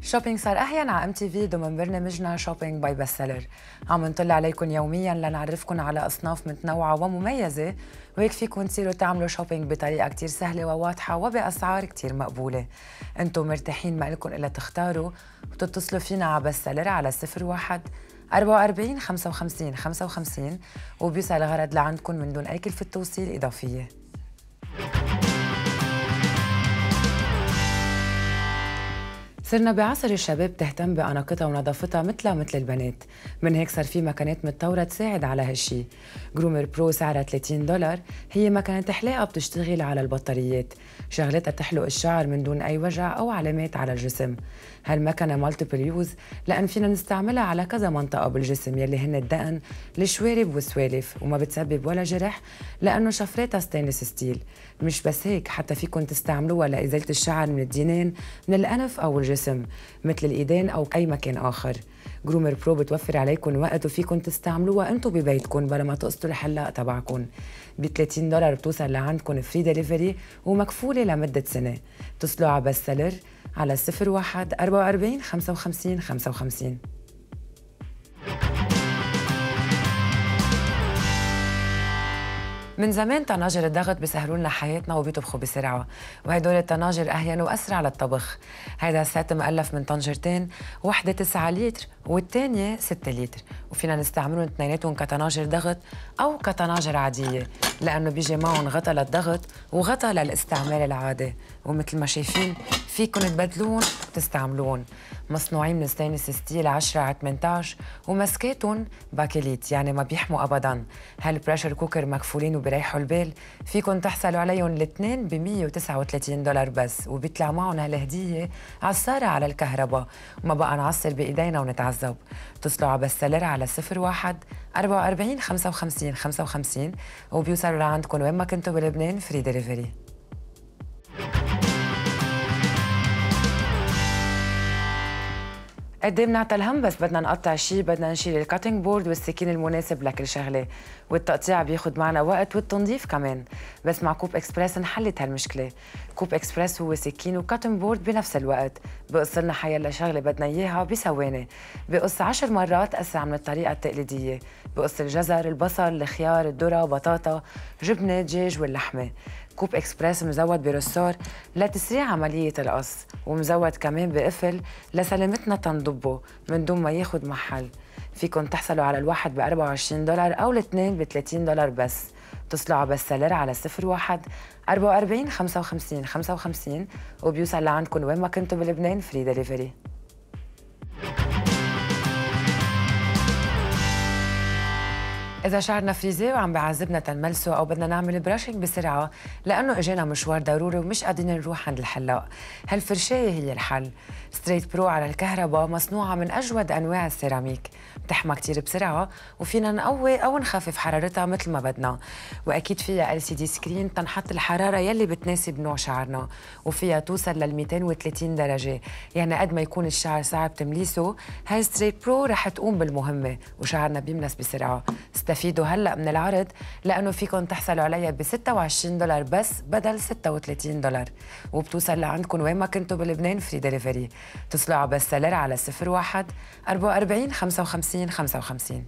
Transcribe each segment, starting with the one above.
شوبينج صار أحيانا على MTV ضمن برنامجنا شوبينج باي بستسيلر. عم نطلع عليكم يوميا لنعرفكم على أصناف متنوعة ومميزة، وهيك فيكم تصيروا تعملوا شوبينج بطريقة كتير سهلة وواضحة وبأسعار كتير مقبولة. انتم مرتاحين، ما لكم إلا تختاروا وتتصلوا فينا على بستسيلر على 01 44 55 55 وبيوصل الغرض لعندكم من دون أي كلفة توصيل إضافية. صرنا بعصر الشباب تهتم بأناقتها ونظافتها مثل البنات، من هيك صار في مكانات متطورة تساعد على هالشي. جرومر برو سعرها $30، هي مكنة حلاقة بتشتغل على البطاريات، شغلتها تحلق الشعر من دون أي وجع أو علامات على الجسم. هالمكنة مالتيبل يوز لأن فينا نستعملها على كذا منطقة بالجسم يلي هن الدقن، الشوارب والسوالف، وما بتسبب ولا جرح لأنه شفراتها ستينلس ستيل. مش بس هيك، حتى فيكن تستعملوها لإزالة الشعر من الدينين، من الأنف أو الجسم، مثل الإيدين أو أي مكان آخر. جرومر برو بتوفر عليكم وقت وفيكن تستعملوها انتو ببيتكن بلا ما تقصدوا الحلاق تبعكن. ب $30 بتوصل لعندكن فري ديليفري ومكفولة لمدة سنة. اتصلوا على بستسيلر على 01 44 55 55. من زمان طناجر الضغط بيسهلوا لنا حياتنا وبيطبخوا بسرعه، وهدول الطناجر اهين واسرع للطبخ. هيدا السيت مؤلف من طنجرتين، وحده 9 لتر والثانيه 6 لتر، وفينا نستعملهم اثنيناتهم كطناجر ضغط او كطناجر عاديه، لانه بيجي معهم غطا للضغط وغطا للاستعمال العادي. ومثل ما شايفين فيكم تبدلون وتستعملون. مصنوعين من ستينلس ستيل 10x18 ومسكاتهم باكليت، يعني ما بيحموا ابدا. هالبريشر كوكر مكفولين وبريحوا البال، فيكم تحصلوا عليهم الاثنين ب $139 بس، وبيطلع معهم هالهديه عصاره على الكهرباء، وما بقى نعصر بايدينا ونتعذب. اتصلوا على بستسيلر على 01 44 55 55 وبيوصلوا لعندكم وين ما كنتوا بلبنان فري ديليفري. قد ايه بنعطى الهم بس بدنا نقطع شيء، بدنا نشيل الكاتنج بورد والسكين المناسب لكل شغله، والتقطيع بياخد معنا وقت والتنظيف كمان. بس مع كوب اكسبرس انحلت هالمشكله. كوب اكسبرس هو سكين وكاتنج بورد بنفس الوقت، بقص لنا حيلا شغله بدنا اياها بثواني، بقص 10 مرات اسرع من الطريقه التقليديه. بقص الجزر، البصل، الخيار، الذره، بطاطا، جبنه، دجاج واللحمه. كوب اكسبرس مزود برصار لتسريع عمليه القص، ومزود كمان بقفل لسلامتنا تنضبه من دون ما ياخد محل. فيكن تحصلوا على الواحد ب $24 او الاثنين ب $30 بس. اتصلوا على بستسيلر على 01 44 55 55 وبيوصل لعندكم وين ما كنتوا بلبنان فري ديليفري. إذا شعرنا فريزي وعم بيعذبنا تنملسه أو بدنا نعمل براشنج بسرعة لأنه إجانا مشوار ضروري ومش قادرين نروح عند الحلاق، هالفرشاية هي الحل. ستريت برو على الكهرباء مصنوعة من أجود أنواع السيراميك، بتحمى كتير بسرعة وفينا نقوي أو نخفف حرارتها مثل ما بدنا، وأكيد فيها LCD سكرين تنحط الحرارة يلي بتناسب نوع شعرنا، وفيها توصل لل 230 درجة، يعني قد ما يكون الشعر صعب تمليسه هاي ستريت برو رح تقوم بالمهمة وشعرنا بيملس بسرعة. استفيدوا هلا من العرض لأنه فيكم تحصلوا عليها ب $26 بس بدل $36، وبتوصل لعندكم وين ما كنتوا بلبنان فري ديليفري. اتصلوا على بستسيلر على 01 44 55 55.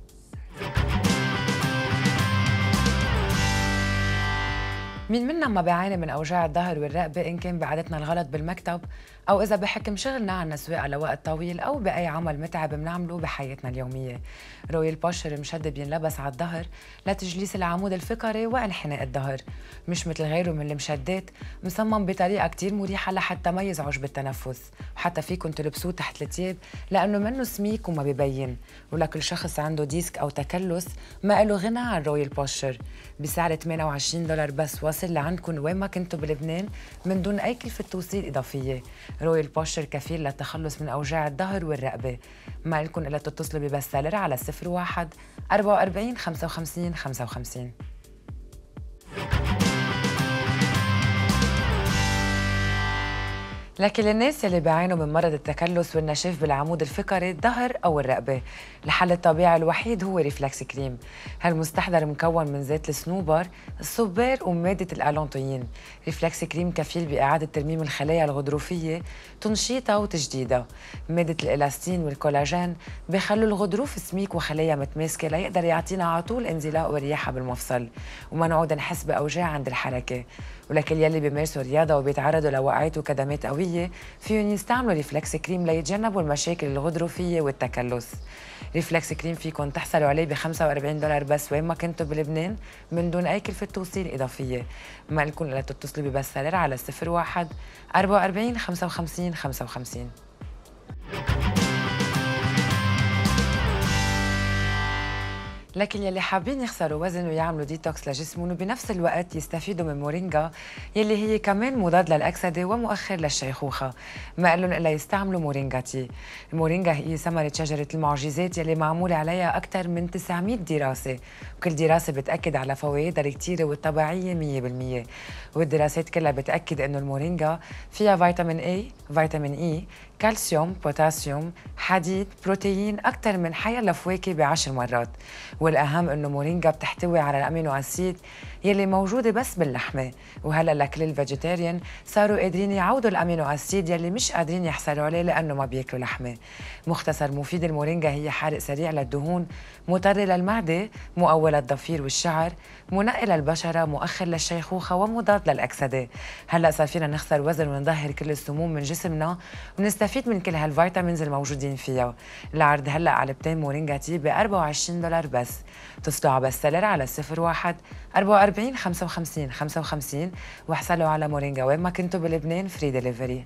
مين منا ما بيعاني من أوجاع الظهر والرقبة، إن كان بعادتنا الغلط بالمكتب أو إذا بحكم شغلنا عنا سواقة لوقت طويل أو بأي عمل متعب بنعمله بحياتنا اليومية. رويال بوشر مشد بينلبس على الظهر لتجليس العمود الفقري وانحناء الظهر، مش مثل غيره من المشدات، مصمم بطريقة كتير مريحة لحتى ما يزعج بالتنفس، وحتى فيكم تلبسوه تحت الثياب لأنه منه سميك وما ببين. ولكل شخص عنده ديسك أو تكلس ما له غنى عن رويال بوشر، بسعر $28 بس، واصل لعندكم وين ما كنتوا بلبنان من دون أي كلفة توصيل إضافية. رويال بوشر كفيل للتخلص من أوجاع الظهر والرقبة. ما لكم إلا تتصلوا ببستسيلر على 01 44 55 55. لكن للناس اللي بيعانوا من مرض التكلس والنشاف بالعمود الفقري الظهر أو الرقبة، الحل الطبيعي الوحيد هو ريفلكس كريم. هالمستحضر مكون من زيت الصنوبر، الصبار ومادة الألانتوين. ريفلكس كريم كفيل بإعادة ترميم الخلايا الغضروفية، تنشيطها وتجديدها. مادة الإلاستين والكولاجين بيخلوا الغضروف سميك وخلايا متماسكة ليقدر يعطينا على طول انزلاق ورياحة بالمفصل، وما نعود نحس بأوجاع عند الحركة. ولكن يلي بيمارسوا رياضة وبيتعرضوا لوقعات وكدمات قوية فيهم يستعملوا ريفلكس كريم ليتجنبوا المشاكل الغضروفية والتكلس. ريفلكس كريم فيكم تحصلوا عليه ب $45 بس وين ما كنتوا بلبنان من دون أي كلفة توصيل إضافية. ما لكم إلا تتصلوا ببس سالر على 01 44 55 55. لكن يلي حابين يخسروا وزن ويعملوا ديتوكس لجسمهم وبنفس الوقت يستفيدوا من مورينجا يلي هي كمان مضاد للأكسدة ومؤخر للشيخوخة، ما قالن إلا يستعملوا مورينجا تي. المورينجا هي ثمرة شجرة المعجزات يلي معمول عليها أكثر من 900 دراسة، وكل دراسة بتأكد على فوائدها الكتيرة والطبيعية 100%. والدراسات كلها بتأكد إنه المورينجا فيها فيتامين A، فيتامين E، كالسيوم، بوتاسيوم، حديد، بروتين أكثر من حيلا فواكه ب10 مرات. والأهم إنه مورينجا بتحتوي على الأمينو أسيد يلي موجودة بس باللحمة، وهلا لكل الفيجيتيريان صاروا قادرين يعوضوا الأمينو أسيد يلي مش قادرين يحصلوا عليه لأنه ما بياكلوا لحمة. مختصر مفيد المورينجا هي حارق سريع للدهون، مطري للمعدة، مقوي للضفير والشعر، منقي للبشرة، مؤخر للشيخوخة ومضاد للأكسدة. هلا صار فينا نخسر وزن ونظهر كل السموم من جسمنا ونستفيد من كل هالفيتامينز الموجودين فيها. العرض هلا على علبتين مورينجا تي ب $24 بس. اتصلوا على بس سلر على 01 44 55 55 واحصلوا على مورينجا وين ما كنتوا بلبنان فري ديليفري.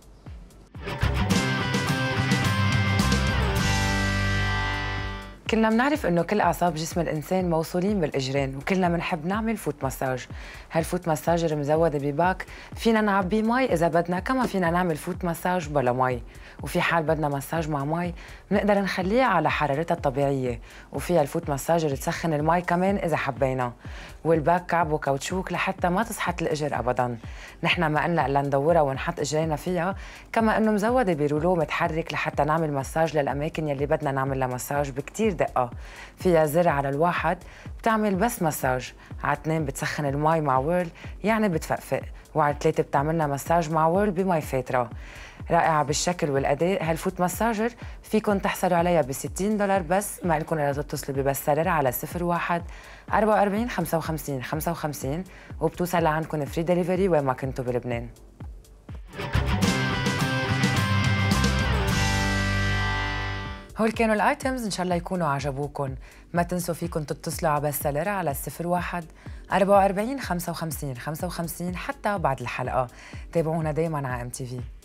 كلنا بنعرف انه كل اعصاب جسم الانسان موصولين بالاجرين، وكلنا بنحب نعمل فوت مساج. هالفوت مساجر مزوده بباك فينا نعبيه مي اذا بدنا، كما فينا نعمل فوت مساج بلا مي. وفي حال بدنا مساج مع مي بنقدر نخليها على حرارتها الطبيعيه، وفيها الفوت مساجر تسخن المي كمان اذا حبينا. والباك كعب وكاوتشوك لحتى ما تسحت الاجر ابدا. نحن ما قلنا الا ندورها ونحط اجرينا فيها، كما انه مزوده برولو متحرك لحتى نعمل مساج للاماكن يلي بدنا نعمل لها مساج بكتير دقة. فيها زر على الواحد بتعمل بس مساج، على 2 بتسخن المي مع ويرل يعني بتفقفق، وعلى 3 بتعملنا مساج مع ويرل بمي فاترة. رائعة بالشكل والأداء هالفوت مساجر، فيكن تحصلوا عليها ب $60 بس. ما لكم إلا تتصلوا ببس سلر على 01 44 55 55 وبتوصل لعندكم فري ديليفري وين ما كنتوا بلبنان. هول كانوا الايتمز، ان شاء الله يكونوا عجبوكم. ما تنسوا فيكم تتصلوا على بس سلر على 01 44 55 55 حتى بعد الحلقه. تابعونا دايما على MTV.